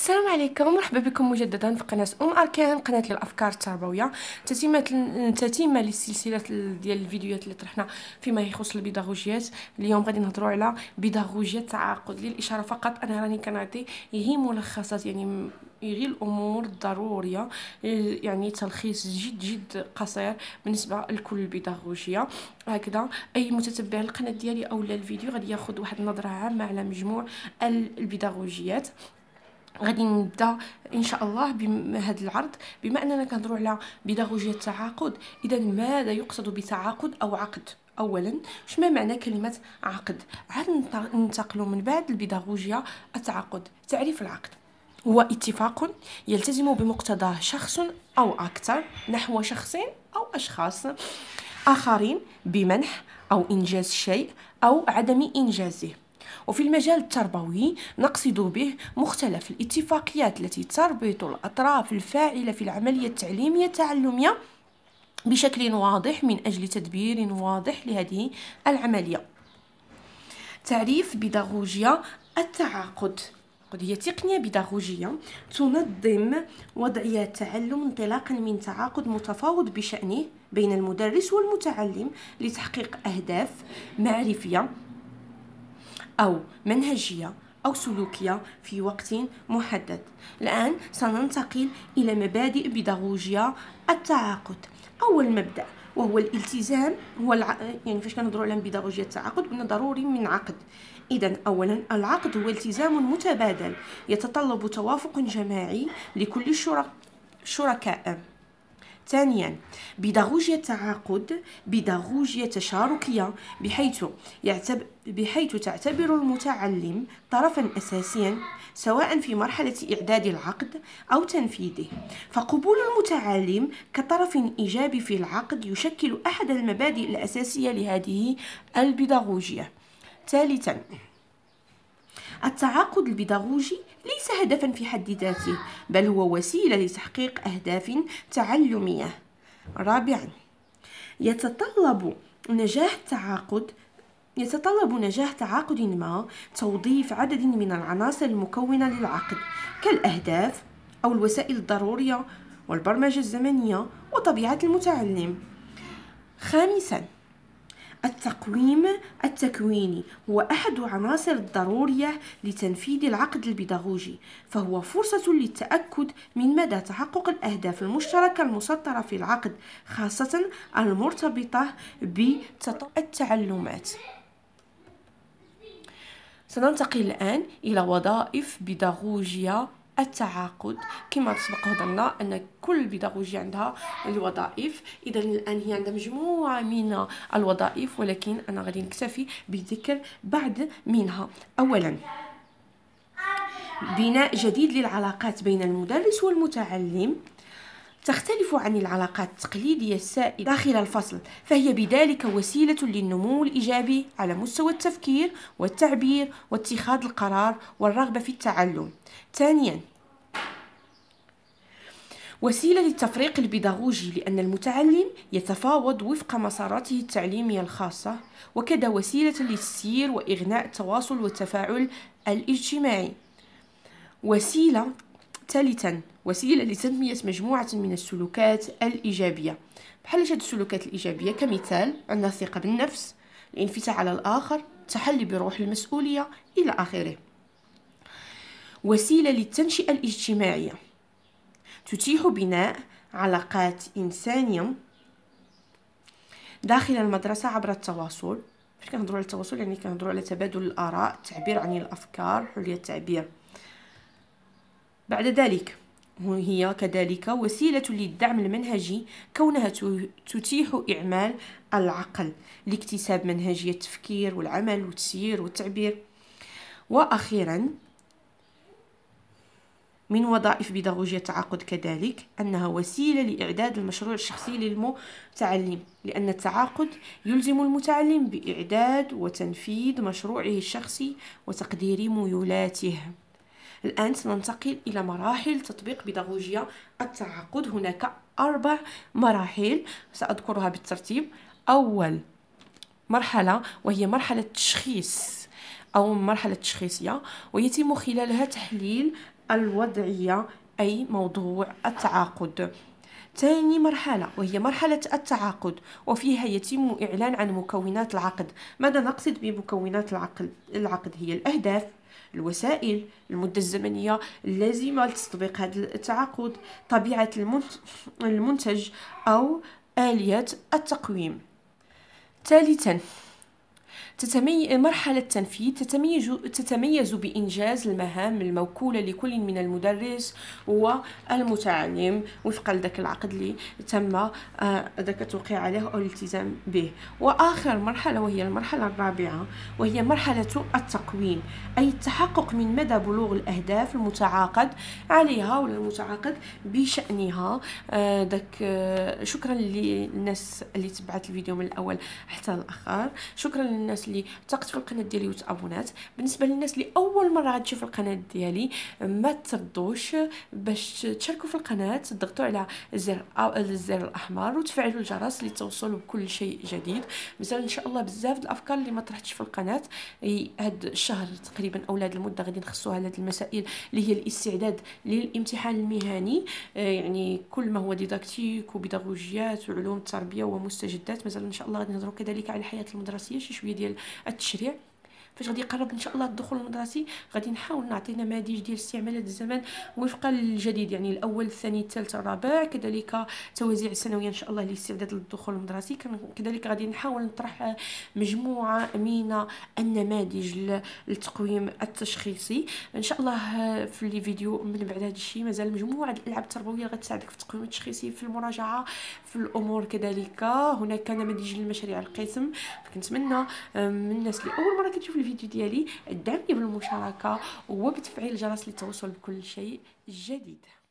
السلام عليكم، مرحبا بكم مجددا في قناة أركان، قناة للأفكار التربوية. تتمة للسلسلة ديال الفيديوهات اللي طرحنا فيما يخص البيداغوجيات. اليوم غادي نهضروا على بيداغوجية التعاقد. للإشارة فقط أنا راني كنعطي غير ملخصات، يعني غير الامور الضروريه، يعني تلخيص جد قصير بالنسبه لكل البيداغوجيه. هكذا اي متتبع القناه ديالي او الفيديو غادي ياخذ واحد النظره عامه على مجموع البيداغوجيات. غادي نبدا ان شاء الله بهذا العرض. بما اننا كنهضروا على بيداغوجيه التعاقد، اذا ماذا يقصد بتعاقد او عقد؟ اولا، شما معنى كلمه عقد؟ عاد ننتقلوا من بعد البيداغوجيه التعاقد. تعريف العقد هو اتفاق يلتزم بمقتضاه شخص او اكثر نحو شخصين او اشخاص اخرين بمنح او انجاز شيء او عدم انجازه. وفي المجال التربوي نقصد به مختلف الاتفاقيات التي تربط الأطراف الفاعلة في العملية التعليمية التعلمية بشكل واضح من أجل تدبير واضح لهذه العملية. تعريف بيداغوجيا التعاقد: هي تقنية بيداغوجية تنظم وضعية التعلم انطلاقا من تعاقد متفاوض بشأنه بين المدرس والمتعلم لتحقيق أهداف معرفية أو منهجية أو سلوكية في وقت محدد. الآن سننتقل إلى مبادئ بيداغوجيا التعاقد. أول مبدأ وهو الالتزام، يعني فاش كنهضروا على بيداغوجيا التعاقد قلنا ضروري من عقد. إذن أولا، العقد هو التزام متبادل يتطلب توافق جماعي لكل الشركاء. ثانيا، بيداغوجيا التعاقد بيداغوجيا تشاركية بحيث تعتبر المتعلم طرفا أساسيا سواء في مرحلة إعداد العقد أو تنفيذه، فقبول المتعلم كطرف إيجابي في العقد يشكل أحد المبادئ الأساسية لهذه البيداغوجية. ثالثا، التعاقد البيداغوجي ليس هدفا في حد ذاته، بل هو وسيلة لتحقيق أهداف تعلمية. رابعا، يتطلب نجاح تعاقد ما توظيف عدد من العناصر المكونة للعقد كالأهداف أو الوسائل الضرورية والبرمجة الزمنية وطبيعة المتعلم. خامسا، التقويم التكويني هو أحد عناصر الضرورية لتنفيذ العقد البيداغوجي، فهو فرصة للتأكد من مدى تحقق الأهداف المشتركة المسطرة في العقد، خاصة المرتبطة بالتعلمات. سننتقل الآن إلى وظائف بيداغوجيا التعاقد. كما سبق هضرنا أن كل بيداغوجيا عندها الوظائف، إذا الآن هي عندها مجموعة من الوظائف، ولكن أنا غادي نكتفي بذكر بعض منها. أولا، بناء جديد للعلاقات بين المدرس والمتعلم، تختلف عن العلاقات التقليدية السائدة داخل الفصل، فهي بذلك وسيلة للنمو الإيجابي على مستوى التفكير والتعبير واتخاذ القرار والرغبة في التعلم. ثانيا، وسيلة للتفريق البيداغوجي لأن المتعلم يتفاوض وفق مساراته التعليمية الخاصة، وكذا وسيلة للتسيير وإغناء التواصل والتفاعل الاجتماعي. ثالثا، وسيلة لتنمية مجموعة من السلوكات الإيجابية. بحال هاد السلوكات الإيجابية كمثال عندنا الثقة بالنفس، الانفتاح على الآخر، التحلي بروح المسؤولية إلى آخره. وسيلة للتنشئة الاجتماعية، تتيح بناء علاقات إنسانية داخل المدرسة عبر التواصل. فاش كنهضروا على التواصل يعني كنهضروا على تبادل الآراء، التعبير عن الأفكار، حرية التعبير. بعد ذلك هي كذلك وسيلة للدعم المنهجي، كونها تتيح إعمال العقل لاكتساب منهجية التفكير والعمل والتسيير والتعبير. وأخيرا، من وظائف بيداغوجيا التعاقد كذلك أنها وسيلة لإعداد المشروع الشخصي للمتعلم، لأن التعاقد يلزم المتعلم بإعداد وتنفيذ مشروعه الشخصي وتقدير ميولاته. الآن سننتقل إلى مراحل تطبيق بيداغوجيا التعاقد. هناك 4 مراحل سأذكرها بالترتيب. أول مرحلة وهي مرحلة تشخيص أو مرحلة تشخيصية، ويتم خلالها تحليل الوضعية أي موضوع التعاقد. ثاني مرحلة وهي مرحلة التعاقد، وفيها يتم إعلان عن مكونات العقد. ماذا نقصد بمكونات العقد؟ هي الأهداف، الوسائل، المدة الزمنية اللازمة لتطبيق هذا التعاقد، طبيعة المنتج أو آلية التقويم. ثالثا، مرحلة التنفيذ تتميز بإنجاز المهام الموكولة لكل من المدرس والمتعلم وفقا لذاك العقد اللي تم ذاك التوقيع عليه أو الالتزام به. وآخر مرحلة وهي المرحلة الرابعة، وهي مرحلة التقويم، أي التحقق من مدى بلوغ الأهداف المتعاقد عليها ولا المتعاقد بشأنها. شكرا للناس اللي تبعت الفيديو من الأول حتى الآخر. شكرا للناس اللي ثقت في القناه ديالي وتابونات. بالنسبه للناس اللي اول مره غتشوف القناه ديالي، ما تردوش باش تشاركوا في القناه، تضغطوا على الزر الاحمر وتفعلوا الجرس لتوصلوا بكل شيء جديد. مثلا ان شاء الله بزاف الافكار اللي ما طرحتش في القناه هاد الشهر تقريبا او هاد المده غادي نخصوها لهاد المسائل اللي هي الاستعداد للامتحان المهني. يعني كل ما هو ديداكتيك وبيداغوجيات وعلوم التربيه ومستجدات. مثلا ان شاء الله غادي نهضروا كذلك على الحياه المدرسيه، شي شويه ديال التشريع. فاش غادي يقرب ان شاء الله الدخول المدرسي غادي نحاول نعطي نماذج ديال استعمالات الزمن وفقا للجديد، يعني الاول الثاني الثالث الرابع، كذلك توزيع السنويه ان شاء الله لاستعداد للدخول المدرسي. كذلك غادي نحاول نطرح مجموعه من النماذج للتقويم التشخيصي ان شاء الله في الفيديو. من بعد هذا الشيء مازال مجموعه الالعاب التربويه غتساعدك في التقويم التشخيصي، في المراجعه، في الامور. كذلك هناك نماذج للمشاريع القسم. فكنتمنى من الناس اللي اول مره كتشوف الفيديو ديالي دعمني بالمشاركه وبتفعيل الجرس للتوصل بكل شيء جديد.